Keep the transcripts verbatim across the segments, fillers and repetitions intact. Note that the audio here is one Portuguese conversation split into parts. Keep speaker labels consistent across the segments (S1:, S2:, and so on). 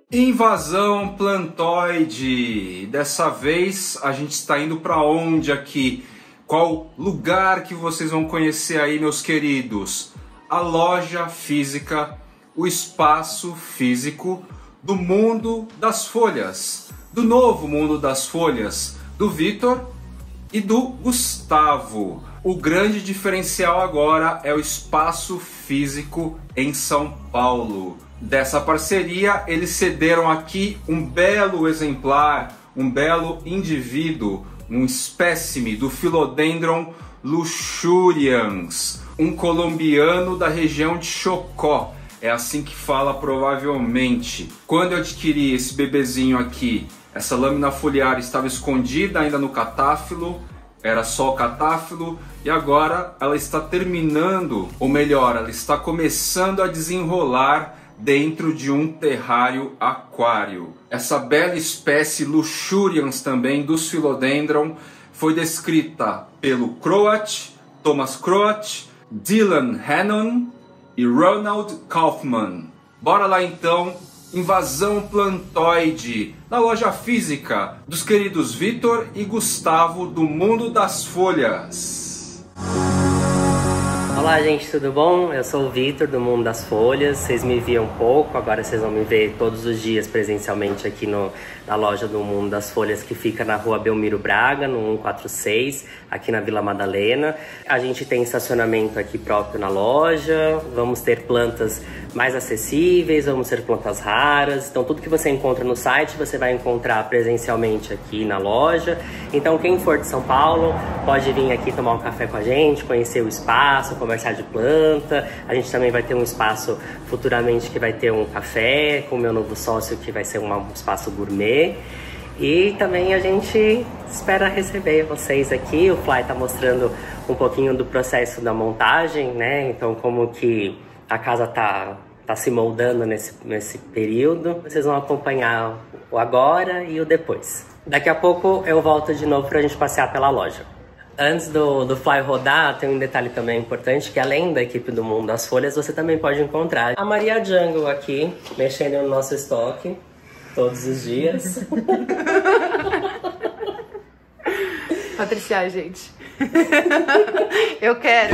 S1: Invasão plantoide. Dessa vez a gente está indo para onde aqui? Qual lugar que vocês vão conhecer aí, meus queridos? A loja física, o espaço físico do mundo das folhas, do novo mundo das folhas, do Vitor e do Gustavo. O grande diferencial agora é o espaço físico em São Paulo. Dessa parceria, eles cederam aqui um belo exemplar, um belo indivíduo, um espécime do Philodendron luxurians, um colombiano da região de Chocó. É assim que fala provavelmente. Quando eu adquiri esse bebezinho aqui, essa lâmina foliar estava escondida ainda no catáfilo, era só o catáfilo, e agora ela está terminando, ou melhor, ela está começando a desenrolar dentro de um terrário aquário. Essa bela espécie luxurians também dos Philodendron foi descrita pelo Croat, Thomas Croat, Dylan Hannon e Ronald Kaufman. Bora lá então, invasão plantoide na loja física dos queridos Vitor e Gustavo do Mundo das Folhas.
S2: Olá gente, tudo bom? Eu sou o Vitor do Mundo das Folhas. Vocês me viam pouco, agora vocês vão me ver todos os dias presencialmente aqui no, na loja do Mundo das Folhas, que fica na rua Belmiro Braga, no cento e quarenta e seis, aqui na Vila Madalena. A gente tem estacionamento aqui próprio na loja, vamos ter plantas mais acessíveis, vamos ter plantas raras. Então tudo que você encontra no site você vai encontrar presencialmente aqui na loja. Então quem for de São Paulo pode vir aqui tomar um café com a gente, conhecer o espaço, conversar de planta. A gente também vai ter um espaço futuramente que vai ter um café com o meu novo sócio, que vai ser um espaço gourmet. E também a gente espera receber vocês aqui. O Fly tá mostrando um pouquinho do processo da montagem, né? Então como que a casa tá, tá se moldando nesse, nesse período. Vocês vão acompanhar o agora e o depois. Daqui a pouco eu volto de novo pra gente passear pela loja. Antes do, do Fly rodar, tem um detalhe também importante, que além da equipe do Mundo das Folhas, você também pode encontrar a Maria Jungle aqui, mexendo no nosso estoque, todos os dias.
S3: Patriciar, gente. Eu quero.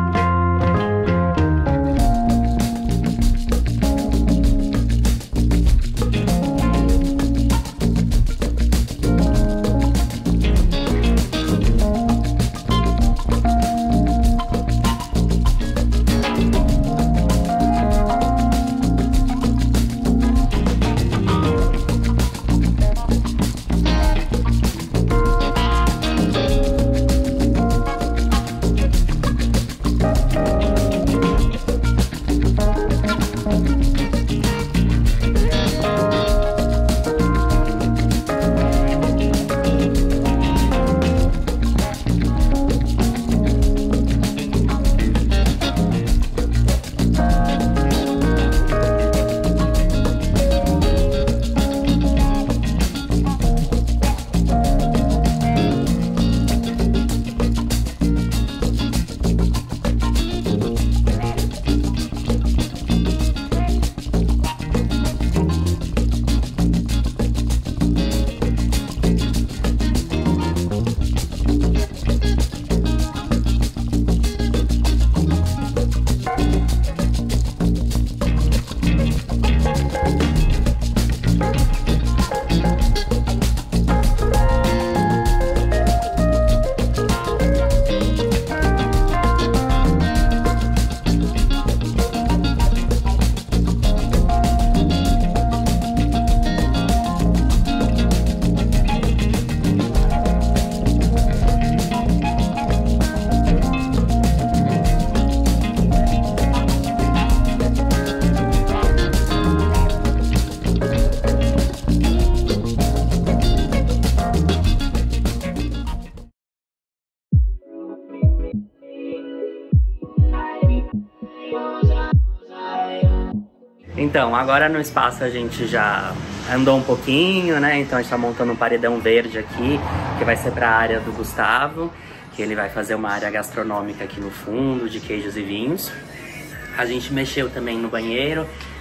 S2: Então, agora no espaço a gente já andou um pouquinho, né? Então a gente tá montando um paredão verde aqui, que vai ser para a área do Gustavo, que ele vai fazer uma área gastronômica aqui no fundo, de queijos e vinhos. A gente mexeu também no banheiro,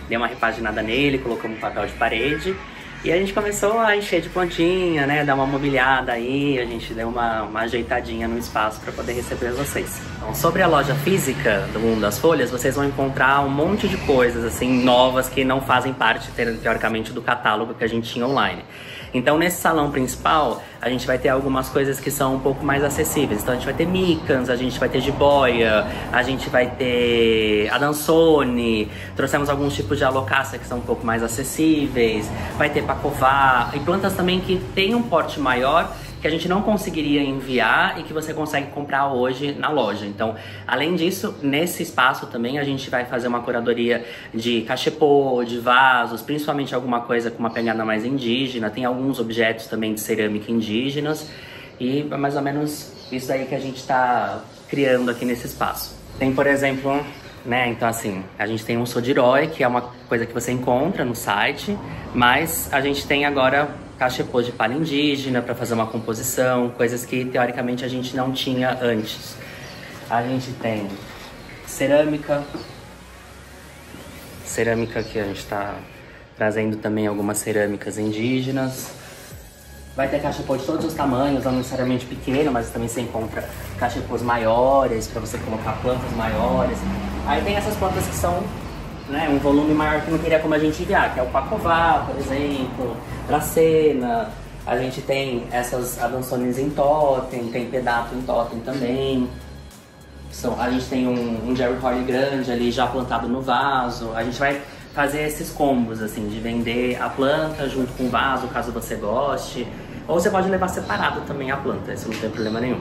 S2: dei uma repaginada nele, colocamos um papel de parede. E a gente começou a encher de plantinha, né, dar uma mobiliada aí, a gente deu uma, uma ajeitadinha no espaço para poder receber vocês. Então, sobre a loja física do Mundo das Folhas, vocês vão encontrar um monte de coisas assim novas que não fazem parte, teoricamente, do catálogo que a gente tinha online. Então, nesse salão principal, a gente vai ter algumas coisas que são um pouco mais acessíveis. Então, a gente vai ter micans, a gente vai ter jiboia, a gente vai ter a Dansone, trouxemos alguns tipos de alocácia que são um pouco mais acessíveis, vai ter pacová e plantas também que tem um porte maior, que a gente não conseguiria enviar e que você consegue comprar hoje na loja. Então, além disso, nesse espaço também a gente vai fazer uma curadoria de cachepô, de vasos, principalmente alguma coisa com uma pegada mais indígena. Tem alguns objetos também de cerâmica indígenas e é mais ou menos isso aí que a gente está criando aqui nesse espaço. Tem, por exemplo, né, então assim, a gente tem um sodiroi, que é uma coisa que você encontra no site, mas a gente tem agora cachepô de palha indígena para fazer uma composição, coisas que teoricamente a gente não tinha antes. A gente tem cerâmica, cerâmica que a gente está trazendo também algumas cerâmicas indígenas. Vai ter cachepô de todos os tamanhos, não necessariamente pequeno, mas também você encontra cachepôs maiores para você colocar plantas maiores. Aí tem essas plantas que são, né, um volume maior que não teria como a gente enviar, que é o pacová, por exemplo, dracena. A gente tem essas adançones em totem, tem pedato em totem também. São, a gente tem um, um Jerry Holly grande ali já plantado no vaso. A gente vai fazer esses combos, assim, de vender a planta junto com o vaso, caso você goste. Ou você pode levar separado também a planta, isso não tem problema nenhum.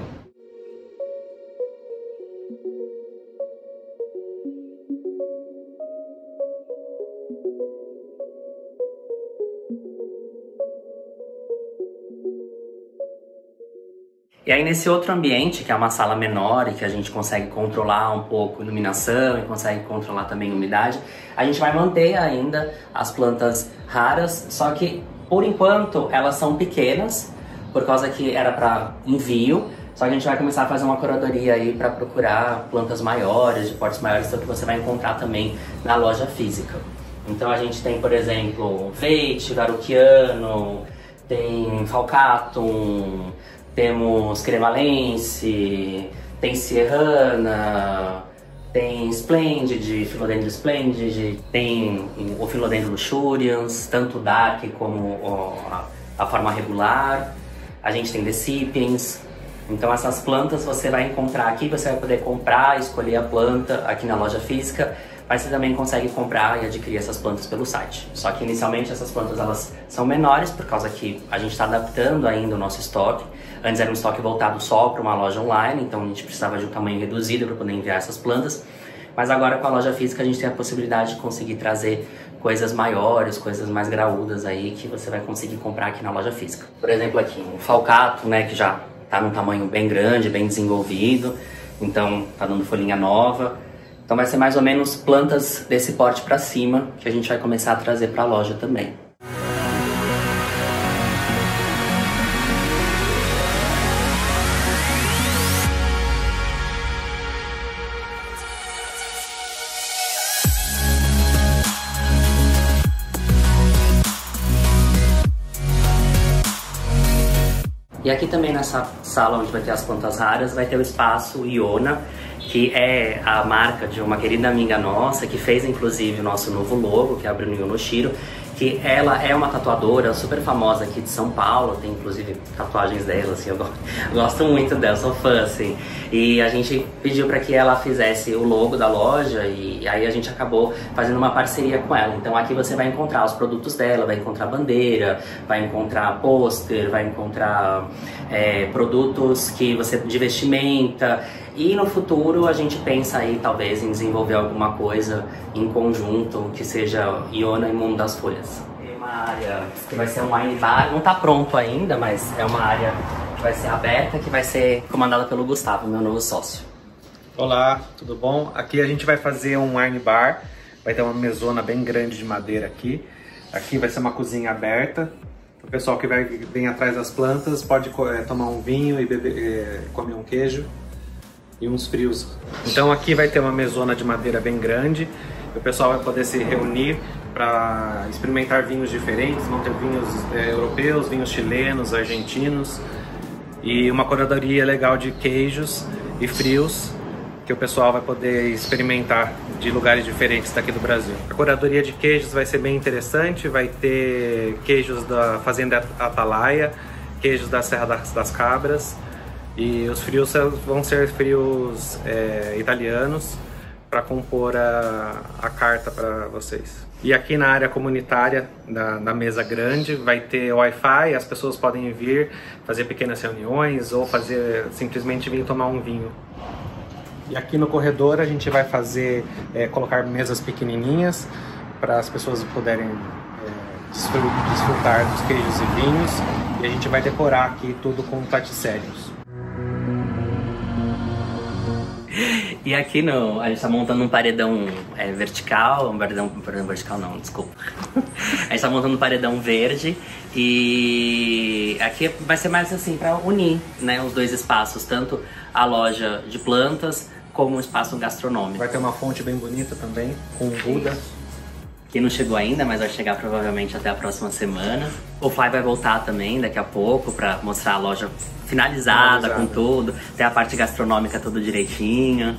S2: E aí nesse outro ambiente, que é uma sala menor e que a gente consegue controlar um pouco a iluminação e consegue controlar também a umidade, a gente vai manter ainda as plantas raras, só que por enquanto elas são pequenas, por causa que era para envio, só que a gente vai começar a fazer uma curadoria aí para procurar plantas maiores, de portes maiores, então que você vai encontrar também na loja física. Então a gente tem, por exemplo, Veite, Varukiano, tem Falcatum, temos Crevalense, tem Sierrana, tem Splendid, Philodendron Splendid, tem o Philodendron Luxurians, tanto o Dark como a, a forma regular. A gente tem Decipiens. Então essas plantas você vai encontrar aqui, você vai poder comprar, escolher a planta aqui na loja física, mas você também consegue comprar e adquirir essas plantas pelo site. Só que inicialmente essas plantas elas são menores, por causa que a gente está adaptando ainda o nosso estoque. Antes era um estoque voltado só para uma loja online, então a gente precisava de um tamanho reduzido para poder enviar essas plantas. Mas agora com a loja física a gente tem a possibilidade de conseguir trazer coisas maiores, coisas mais graúdas aí que você vai conseguir comprar aqui na loja física. Por exemplo aqui, um Falcato, né, que já está num tamanho bem grande, bem desenvolvido, então tá dando folhinha nova. Então vai ser mais ou menos plantas desse porte para cima que a gente vai começar a trazer para a loja também. E aqui também nessa sala onde vai ter as plantas raras, vai ter o espaço Iona, que é a marca de uma querida amiga nossa, que fez inclusive o nosso novo logo, que é a Bruno Yonoshiro, que ela é uma tatuadora super famosa aqui de São Paulo, tem inclusive tatuagens dela, assim, eu gosto muito dela, sou fã, assim. E a gente pediu para que ela fizesse o logo da loja e aí a gente acabou fazendo uma parceria com ela. Então aqui você vai encontrar os produtos dela, vai encontrar bandeira, vai encontrar pôster, vai encontrar é, produtos que você de vestimenta. E no futuro a gente pensa aí talvez em desenvolver alguma coisa em conjunto que seja Iona e Mundo das Folhas. Tem uma área que vai ser um wine bar, não está pronto ainda, mas é uma área que vai ser aberta, que vai ser comandada pelo Gustavo, meu novo sócio.
S4: Olá, tudo bom? Aqui a gente vai fazer um wine bar, vai ter uma mesona bem grande de madeira aqui. Aqui vai ser uma cozinha aberta. O pessoal que vai, vem atrás das plantas pode é, tomar um vinho e beber, é, comer um queijo e uns frios. Então aqui vai ter uma mesona de madeira bem grande O pessoal vai poder se reunir para experimentar vinhos diferentes, vão ter vinhos é, europeus, vinhos chilenos, argentinos e uma curadoria legal de queijos e frios que o pessoal vai poder experimentar de lugares diferentes daqui do Brasil. A curadoria de queijos vai ser bem interessante, vai ter queijos da Fazenda Atalaia, queijos da Serra das, das Cabras, e os frios vão ser frios é, italianos para compor a, a carta para vocês. E aqui na área comunitária da, da mesa grande vai ter Wi-Fi, as pessoas podem vir fazer pequenas reuniões ou fazer simplesmente vir tomar um vinho. E aqui no corredor a gente vai fazer, é, colocar mesas pequenininhas para as pessoas puderem é, desfrutar dos queijos e vinhos, e a gente vai decorar aqui tudo com taticérios.
S2: E aqui no, a gente tá montando um paredão é, vertical, um paredão, um paredão vertical não, desculpa. A gente tá montando um paredão verde e aqui vai ser mais assim para unir, né, os dois espaços, tanto a loja de plantas como o espaço gastronômico.
S4: Vai ter uma fonte bem bonita também, com o Buda.
S2: Que não chegou ainda, mas vai chegar provavelmente até a próxima semana. O Fly vai voltar também daqui a pouco para mostrar a loja finalizada, finalizada com tudo. Tem a parte gastronômica tudo direitinho.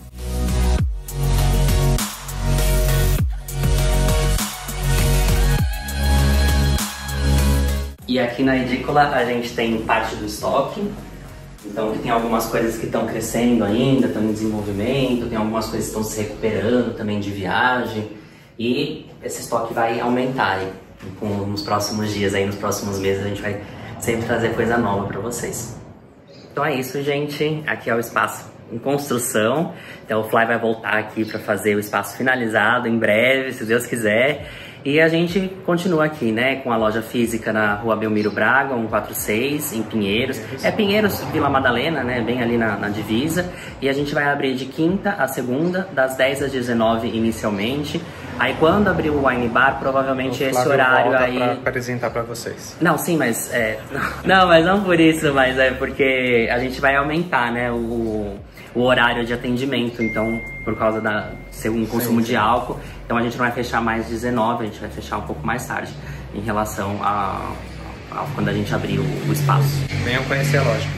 S2: E aqui na edícula a gente tem parte do estoque. Então tem algumas coisas que estão crescendo ainda, estão em desenvolvimento, tem algumas coisas que estão se recuperando também de viagem. E esse estoque vai aumentar aí, nos próximos dias, aí, nos próximos meses a gente vai sempre trazer coisa nova para vocês. Então é isso, gente. Aqui é o espaço em construção. Então o Fly vai voltar aqui para fazer o espaço finalizado em breve, se Deus quiser. E a gente continua aqui, né, com a loja física na Rua Belmiro Braga, cento e quarenta e seis, em Pinheiros. É Pinheiros, Vila Madalena, né, bem ali na, na divisa. E a gente vai abrir de quinta a segunda, das dez às dezenove inicialmente. Aí quando abrir o wine bar, provavelmente esse horário aí...
S4: para apresentar para vocês.
S2: Não, sim, mas... É... Não, mas não por isso, mas é porque a gente vai aumentar, né, o... o horário de atendimento, então, por causa da ser um consumo sim, sim. de álcool, então a gente não vai fechar mais dezenove, a gente vai fechar um pouco mais tarde, em relação a, a quando a gente abrir o, o espaço.
S4: Venham conhecer a loja.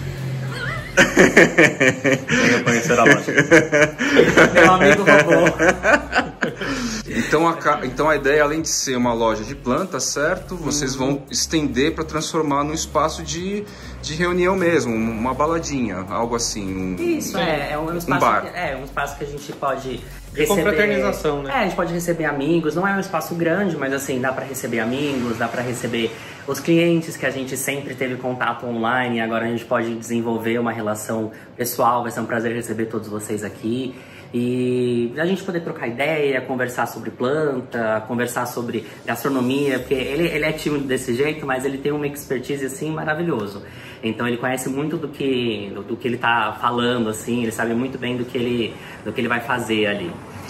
S2: Venham conhecer a loja. Meu amigo robô.
S1: Então a, então a ideia, além de ser uma loja de plantas, certo? Vocês uhum. vão estender para transformar num espaço de, de reunião mesmo, uma baladinha, algo assim. Um,
S2: Isso, é, é um espaço,
S1: um bar.
S2: Que, é um espaço que a gente pode
S4: de
S2: receber...
S4: confraternização, né?
S2: É, a gente pode receber amigos, não é um espaço grande, mas assim, dá para receber amigos, dá para receber os clientes que a gente sempre teve contato online, e agora a gente pode desenvolver uma relação pessoal, vai ser um prazer receber todos vocês aqui. E a gente poder trocar ideia, conversar sobre planta, conversar sobre gastronomia, porque ele, ele é tímido desse jeito, mas ele tem uma expertise assim maravilhoso. Então ele conhece muito do que, do, do que ele tá falando, assim, ele sabe muito bem do que ele, do que ele vai fazer ali.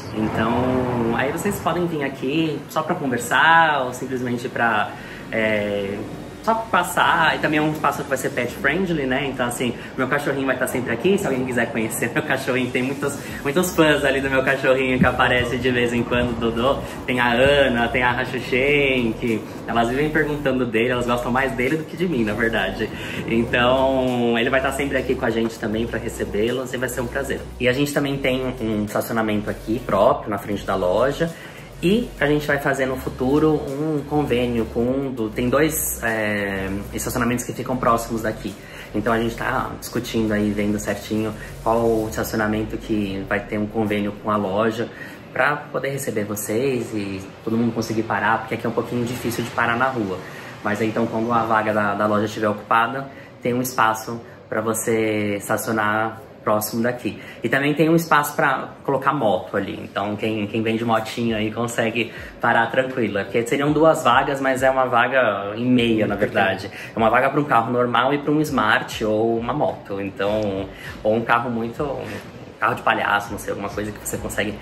S2: Então, aí vocês podem vir aqui só para conversar ou simplesmente para... É, só passar, e também é um espaço que vai ser pet friendly, né? Então assim, meu cachorrinho vai estar sempre aqui, se alguém quiser conhecer meu cachorrinho, tem muitos, muitos fãs ali do meu cachorrinho que aparece de vez em quando, Dodô. Tem a Ana, tem a Rachuxen, que elas vivem perguntando dele, elas gostam mais dele do que de mim, na verdade. Então, ele vai estar sempre aqui com a gente também para recebê-los e vai ser um prazer. E a gente também tem um estacionamento aqui próprio, na frente da loja. E a gente vai fazer no futuro um convênio com um do, tem dois é, estacionamentos que ficam próximos daqui. Então a gente está discutindo aí, vendo certinho qual o estacionamento que vai ter um convênio com a loja para poder receber vocês e todo mundo conseguir parar, porque aqui é um pouquinho difícil de parar na rua. Mas aí, então quando a vaga da, da loja estiver ocupada, tem um espaço para você estacionar próximo daqui. E também tem um espaço para colocar moto ali, então quem, quem vem de motinho aí consegue parar tranquilo, porque seriam duas vagas, mas é uma vaga e meia, na verdade. É uma vaga para um carro normal e para um Smart ou uma moto, então, ou um carro muito, um carro de palhaço, não sei, alguma coisa que você consegue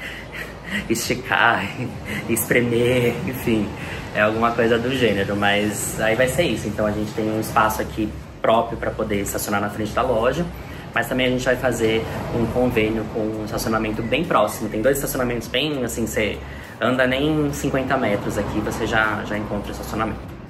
S2: esticar, espremer, enfim, é alguma coisa do gênero, mas aí vai ser isso. Então a gente tem um espaço aqui próprio para poder estacionar na frente da loja. mas também a gente vai fazer um convênio com um estacionamento bem próximo. Tem dois estacionamentos bem, assim, você anda nem cinquenta metros aqui, você já, já encontra estacionamento.